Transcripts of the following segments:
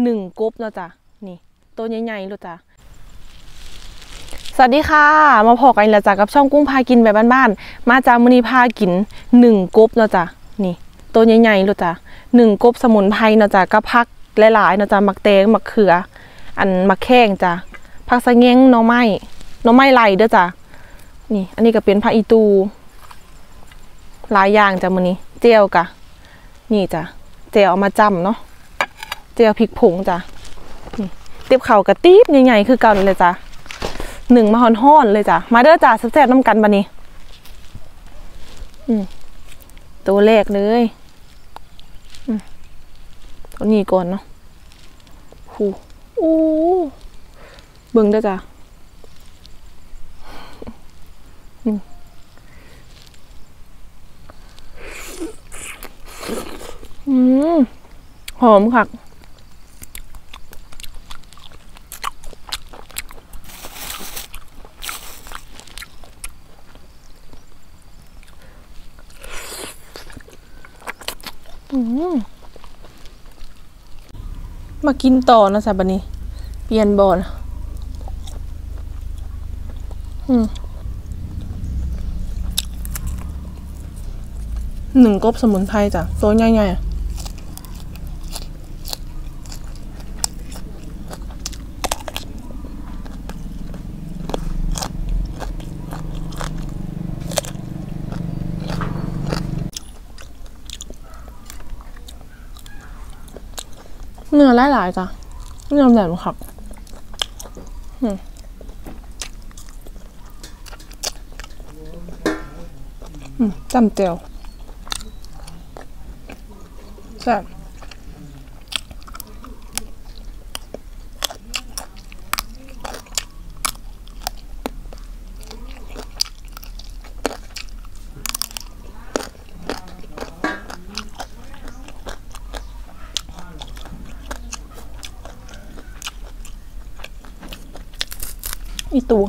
1 กบแล้วจ้ะนี่ตัวใหญ่ๆเลยจ้ะสวัสดีค่ะมาพอกันแล้วจ้ะกับช่องกุ้งพากินแบบบ้านๆมาจากมื้อนี้พากิน1 กบแล้วจ้ะนี่ตัวใหญ่ๆเลยจ้ะ1 กบสมุนไพรเนาะจ้ะกับผักหลายๆเนาะจ้ะมักแตงมักเขืออันมักแข้งจ้ะผักสะแงงหน่อไม้ไหลเด้อจ้ะนี่อันนี้ก็เป็นผักอีตูหลายอย่างจ้ะมื้อนี้เจียวกะนี่จ้ะเจียวเอามาจ้ำเนาะเจียวพริกผงจ้ะนี่เตียบเข่ากระตีบใหญ่ๆคือเก่าเลยจ้ะ1มาฮ้อนๆเลยจ้ะมาเด้อจ้ะแซ่บๆน้ำกันบัดนี้ตัวแรกเลยตัวนี้ก่อนเนาะอู้เบิ่งเด้อจ้ะหอมค่ะมากินต่อนะจ๊ะบัดนี้เปลี่ยนบอล1 กบสมุนไพรจ้ะตัวใหญ่ๆเนื้อหลายๆจ้ะเนื้อแหลมครับจำเจียวแซ่บอีตัว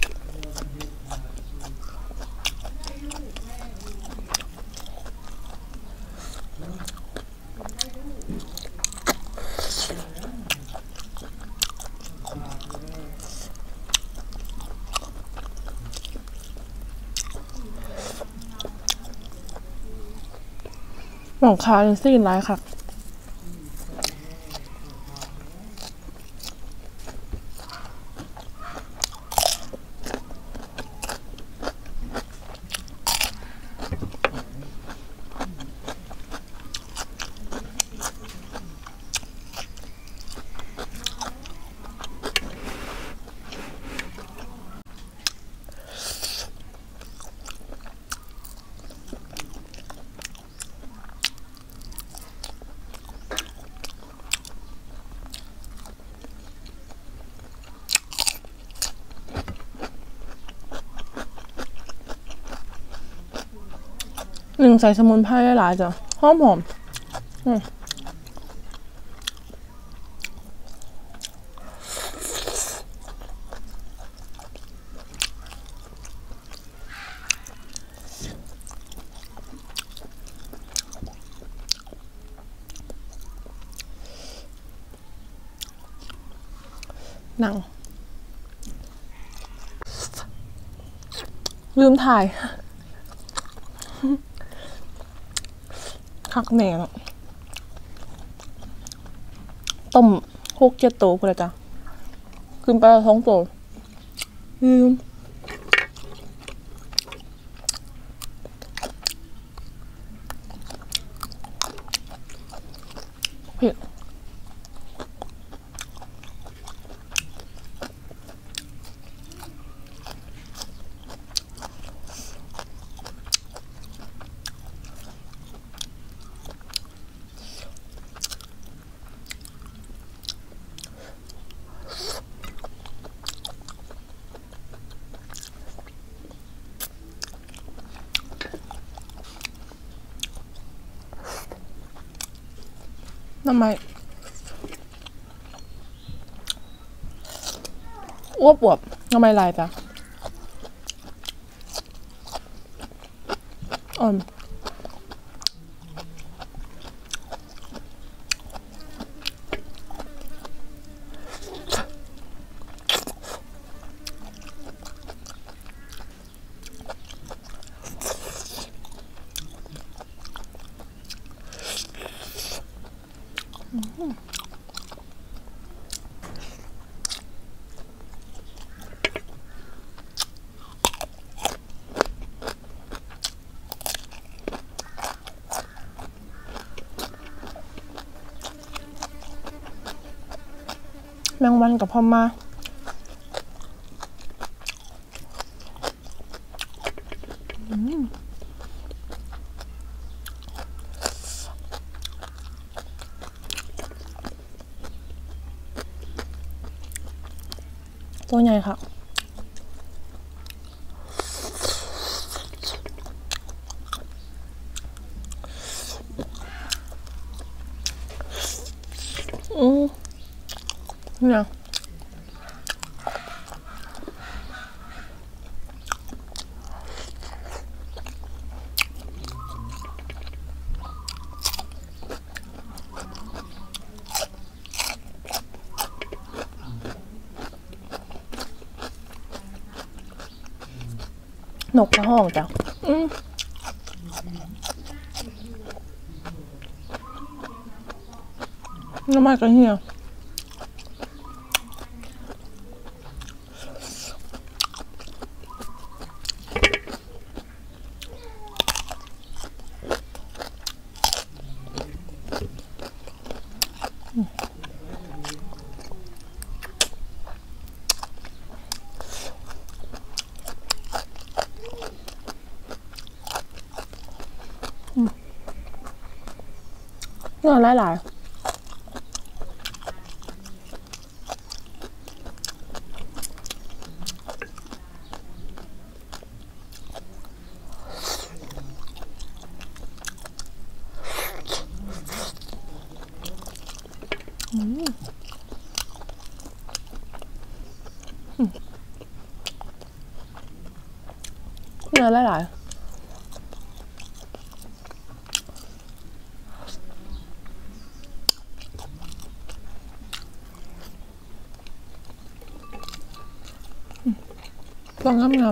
หนองคายซีนร้ายค่ะใส่สมุนไพรหลายจ้ะหอมหนังลืมถ่ายคักแหน่ต้ม6-7 ตัวพอแล้วจ้ะขึ้นไป2 ตัวเผ็ดทำไมอ้วบทำไมลายจ้ะแมงวันกับพอมาตัวใหญ่ค่ะเนี่ยนกกระห้องจ้ะน้ำมันกระเฮียเนื้อหลายเนื้อหลายตัวงาม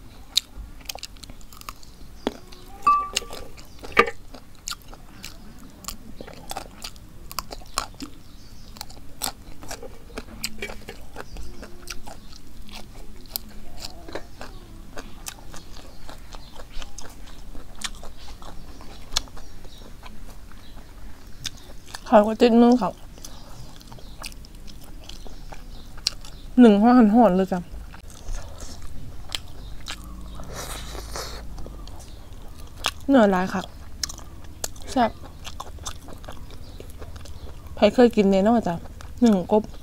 ขายกว่าติดมือเขา1 ห่อหันเลยจ้ะเนื้อหลายค่ะแซ่บใครเคยกินเนี่ยนอกจาก1 กบ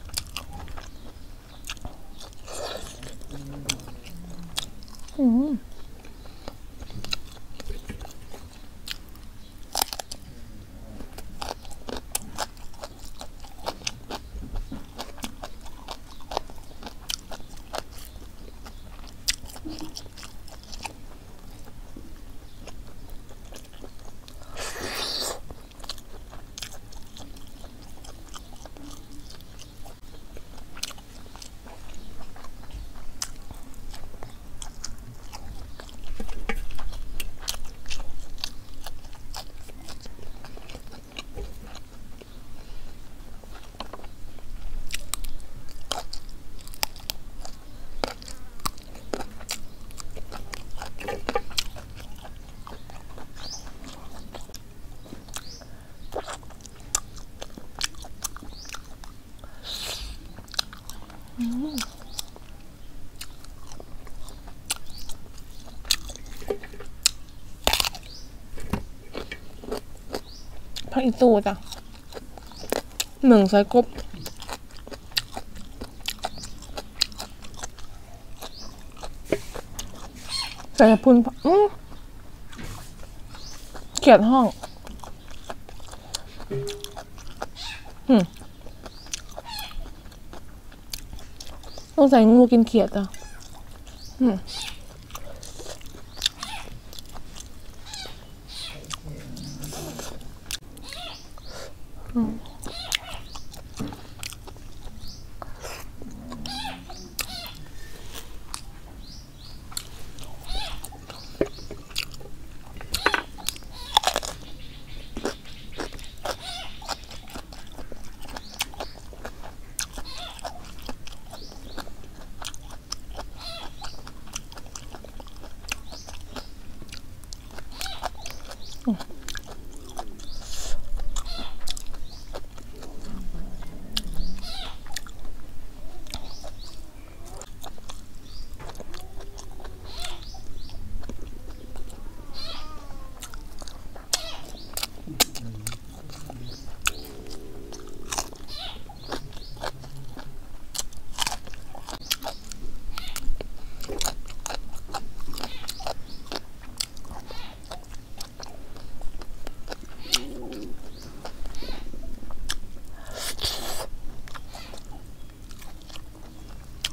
ผักอีตูจ้ะ1 ใส่กบใส่พุนเขียดห้องต้องใส่งูกินเขียดจ้ะ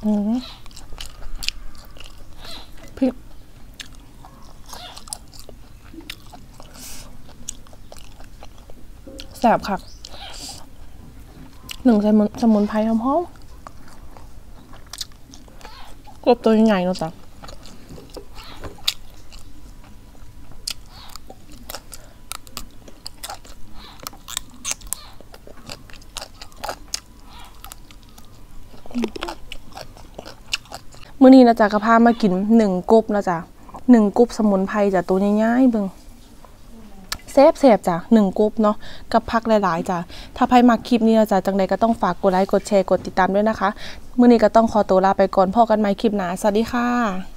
พริกแซ่บค่ะหนึ่งสมุนไพรหอมๆกบตัวใหญ่ๆเนาะจ๊ะมื้อนี้นะจ๊ะก็พามากิน1 กบนะจ๊ะ1 กบสมุนไพรจ้ะตัวใหญ่ๆเบิ่งแซ่บจ้ะ1 กบเนาะกับผักหลายๆจ้ะถ้าใครมักคลิปนี้นะจ๊ะจังใดก็ต้องฝากกดไลค์กดแชร์กดติดตามด้วยนะคะมื้อนี้ก็ต้องขอตัวลาไปก่อนพบกันใหม่คลิปหน้าสวัสดีค่ะ